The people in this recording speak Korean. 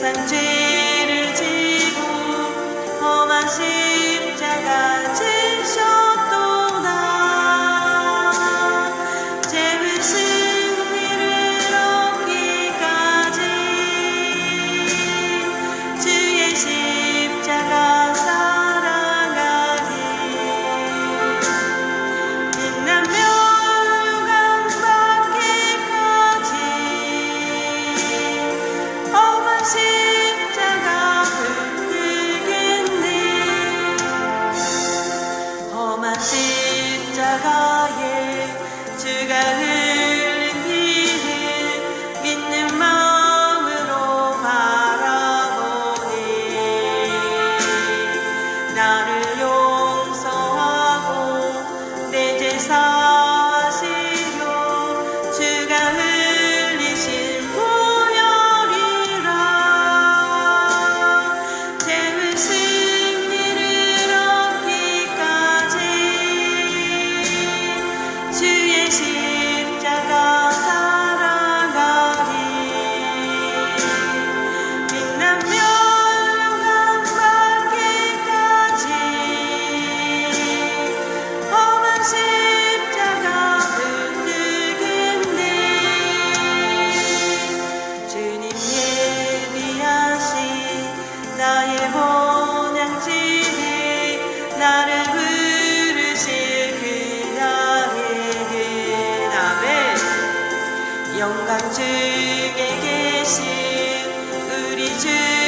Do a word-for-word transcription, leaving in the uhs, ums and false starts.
세상 죄를 지고 험한 십자가 지셨도다. 죄의 승리를 얻기까지 주의 십자가 사랑하니 빛나며 영광받기까지 험한 십자가 붙들겠네. 험한 십자가에 주가 흘린 피를 믿는 마음으로 바라보니 나를 용서하고 내 죄 사하시려 주가 흘리신 보혈이라. 죄의 승리를 얻기까지 주의 십자가 사랑하리. 빛나며 영광받기까지 험한 십자가 붙들겠네. 주님 예비하신 나의 본향지에 나를 부르실 그날에는 아멘. 영광 중에 계신 우리 주